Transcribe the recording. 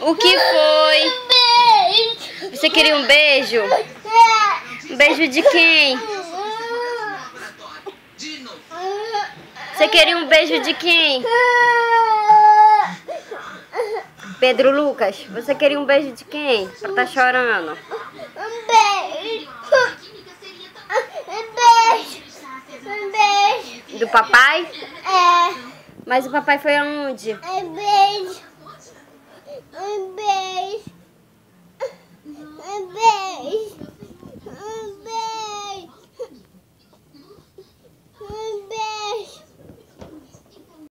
O que foi? Beijo. Você queria um beijo? Um beijo de quem? Você queria um beijo de quem? Pedro Lucas, você queria um beijo de quem? Pra tá chorando. Um beijo. Um beijo. Um beijo. Do papai? É. Mas o papai foi aonde? Um beijo. Um beijo.